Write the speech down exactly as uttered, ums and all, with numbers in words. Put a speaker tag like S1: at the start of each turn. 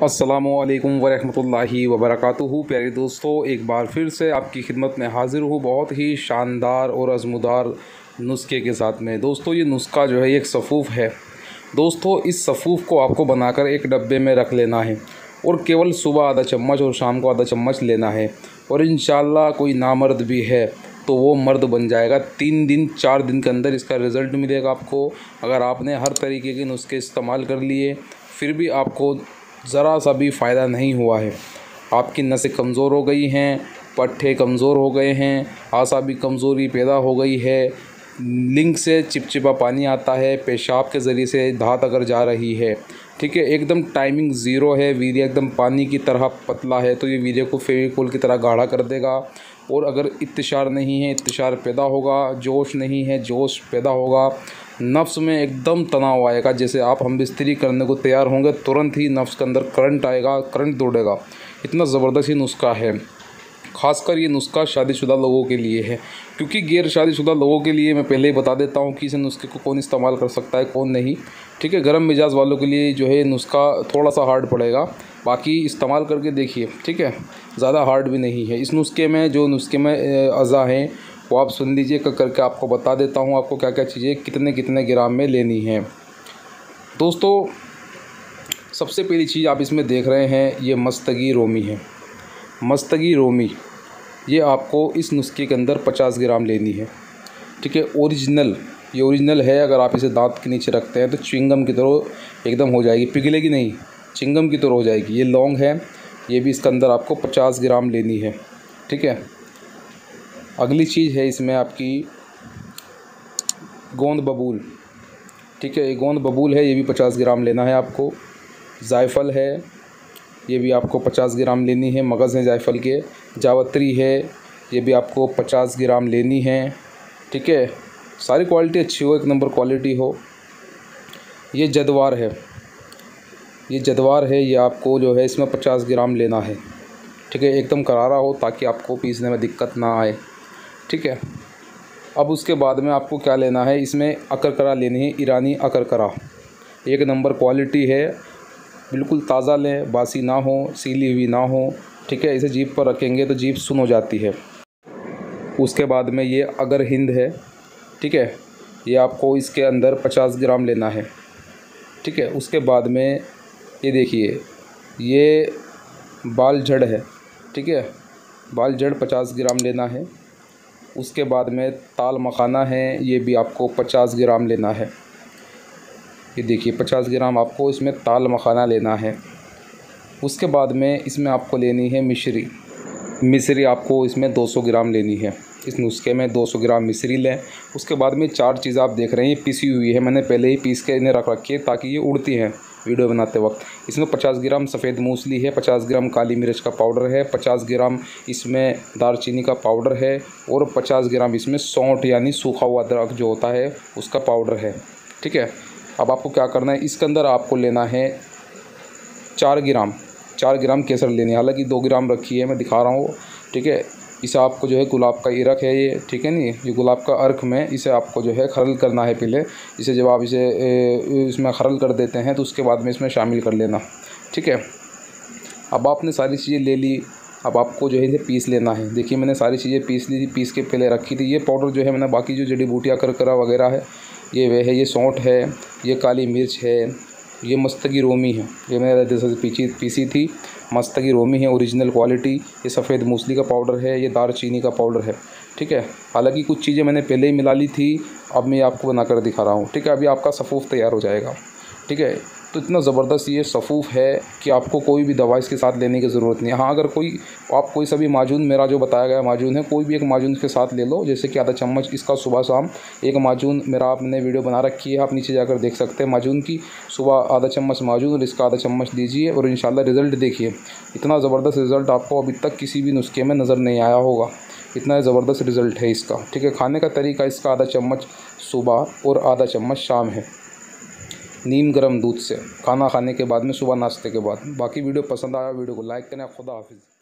S1: अस्सलामुअलैकुम वरहमतुल्लाहि वबरकातुहू। प्यारे दोस्तों, एक बार फिर से आपकी खिदमत में हाज़िर हूँ बहुत ही शानदार और अज़मुदार नुस्खे के साथ में। दोस्तों, ये नुस्खा जो है एक सफ़ूफ़ है। दोस्तों, इस सफ़ूफ़ को आपको बनाकर एक डब्बे में रख लेना है और केवल सुबह आधा चम्मच और शाम को आधा चम्मच लेना है और इंशाअल्लाह कोई नामर्द भी है तो वो मर्द बन जाएगा। तीन दिन चार दिन के अंदर इसका रिज़ल्ट मिलेगा आपको। अगर आपने हर तरीके के नुस्खे इस्तेमाल कर लिए फिर भी आपको ज़रा सा भी फ़ायदा नहीं हुआ है, आपकी नसें कमज़ोर हो गई हैं, पट्ठे कमज़ोर हो गए हैं, आसाबी कमज़ोरी पैदा हो गई है, लिंग से चिपचिपा पानी आता है, पेशाब के ज़रिए से धात अगर जा रही है, ठीक है, एकदम टाइमिंग ज़ीरो है, वीर्य एकदम पानी की तरह पतला है तो ये वीर्य को फेविकोल की तरह गाढ़ा कर देगा। और अगर इंतशार नहीं है, इंतशार पैदा होगा, जोश नहीं है, जोश पैदा होगा, नफ्स में एकदम तनाव आएगा। जैसे आप हम बिस्तरी करने को तैयार होंगे तुरंत ही नफ्स के अंदर करंट आएगा, करंट दौड़ेगा। इतना ज़बरदस्त ही नुस्खा है। ख़ासकर ये नुस्खा शादीशुदा लोगों के लिए है, क्योंकि गैर शादीशुदा लोगों के लिए मैं पहले ही बता देता हूँ कि इस नुस्खे को कौन इस्तेमाल कर सकता है कौन नहीं, ठीक है। गर्म मिजाज वालों के लिए जो है नुस्खा थोड़ा सा हार्ड पड़ेगा, बाकी इस्तेमाल करके देखिए, ठीक है, ज़्यादा हार्ड भी नहीं है। इस नुस्खे में जो नुस्खे में अज़ा हैं वो आप सुन लीजिए, कर करके आपको बता देता हूँ आपको क्या क्या चीज़ें कितने कितने ग्राम में लेनी है। दोस्तों, सबसे पहली चीज़ आप इसमें देख रहे हैं ये मस्तगी रोमी है। मस्तगी रोमी ये आपको इस नुस्खे के अंदर पचास ग्राम लेनी है, ठीक है। ओरिजिनल, ये ओरिजिनल है। अगर आप इसे दांत के नीचे रखते हैं तो च्युइंगम की तरह एकदम हो जाएगी, पिघलेगी नहीं, च्युइंगम की तरह हो जाएगी। ये लौंग है, ये भी इसके अंदर आपको पचास ग्राम लेनी है, ठीक है। अगली चीज़ है इसमें आपकी गोंद बबूल, ठीक है, ये गोंद बबूल है, ये भी पचास ग्राम लेना है आपको। जायफल है, ये भी आपको पचास ग्राम लेनी है, मगज़ हैं जायफल के। जावत्री है, ये भी आपको पचास ग्राम लेनी है, ठीक है। सारी क्वालिटी अच्छी हो, एक नंबर क्वालिटी हो। ये जदवार है, ये जदवार है, ये आपको जो है इसमें पचास ग्राम लेना है, ठीक है, एकदम करारा हो ताकि आपको पीसने में दिक्कत ना आए, ठीक है। अब उसके बाद में आपको क्या लेना है, इसमें अकरकरा लेनी है, ईरानी अकरकरा, एक नंबर क्वालिटी है, बिल्कुल ताज़ा लें, बासी ना हो, सीली हुई ना हो, ठीक है। इसे जीभ पर रखेंगे तो जीभ सुन हो जाती है। उसके बाद में ये अगर हिंद है, ठीक है, ये आपको इसके अंदर पचास ग्राम लेना है, ठीक है। उसके बाद में ये देखिए ये बाल जड़ है, ठीक है, बाल जड़ पचास ग्राम लेना है। उसके बाद में ताल मखाना है, ये भी आपको पचास ग्राम लेना है। ये देखिए पचास ग्राम आपको इसमें ताल मखाना लेना है। उसके बाद में इसमें आपको लेनी है मिश्री। मिश्री आपको इसमें दो सौ ग्राम लेनी है। इस नुस्खे में दो सौ ग्राम मिश्री लें। उसके बाद में चार चीज़ आप देख रहे हैं पिसी हुई है, मैंने पहले ही पीस के इन्हें रख रखी है ताकि ये उड़ती हैं वीडियो बनाते वक्त। इसमें पचास ग्राम सफ़ेद मूसली है, पचास ग्राम काली मिर्च का पाउडर है, पचास ग्राम इसमें दालचीनी का पाउडर है और पचास ग्राम इसमें सौंठ यानी सूखा हुआ अदरक जो होता है उसका पाउडर है, ठीक है। अब आपको क्या करना है, इसके अंदर आपको लेना है चार ग्राम चार ग्राम केसर लेनी है, हालांकि दो ग्राम रखी है, मैं दिखा रहा हूँ, ठीक है। इसे आपको जो है गुलाब का इरक है ये, ठीक है नहीं, ये गुलाब का अर्क में इसे आपको जो है खरल करना है पहले। इसे जब आप इसे इसमें खरल कर देते हैं तो उसके बाद में इसमें शामिल कर लेना, ठीक है। अब आपने सारी चीज़ें ले ली, अब आपको जो है इसे पीस लेना है। देखिए मैंने सारी चीज़ें पीस ली थी, पीस के पहले रखी थी। ये पाउडर जो है मैंने बाकी जो जड़ी बूटियाँ करकरा वगैरह है ये वे है, ये सौंठ है, ये काली मिर्च है, ये मस्तगी रोमी है, ये मैंने जैसे पीछी पीसी थी, मस्तगी रोमी है ओरिजिनल क्वालिटी। ये सफ़ेद मूसली का पाउडर है, ये दालचीनी का पाउडर है, ठीक है। हालांकि कुछ चीज़ें मैंने पहले ही मिला ली थी, अब मैं आपको बनाकर दिखा रहा हूँ, ठीक है। अभी आपका सफ़ूफ़ तैयार हो जाएगा, ठीक है। तो इतना ज़बरदस्त ये सफ़ूफ़ है कि आपको कोई भी दवा इसके साथ लेने की ज़रूरत नहीं है। हाँ, अगर कोई आप कोई सभी माजून, मेरा जो बताया गया माजून है, कोई भी एक माजून के साथ ले लो, जैसे कि आधा चम्मच इसका सुबह शाम एक माजून, मेरा आपने वीडियो बना रखी है, आप नीचे जाकर देख सकते हैं माजून की। सुबह आधा चम्मच माजून और इसका आधा चम्मच लीजिए और इंशाल्लाह रिज़ल्ट देखिए। इतना ज़बरदस्त रिज़ल्ट आपको अभी तक किसी भी नुस्खे में नज़र नहीं आया होगा, इतना ज़बरदस्त रिज़ल्ट है इसका, ठीक है। खाने का तरीका इसका आधा चम्मच सुबह और आधा चम्मच शाम है, नीम गर्म दूध से, खाना खाने के बाद में, सुबह नाश्ते के बाद। बाकी वीडियो पसंद आया वीडियो को लाइक करें। खुदा हाफिज़।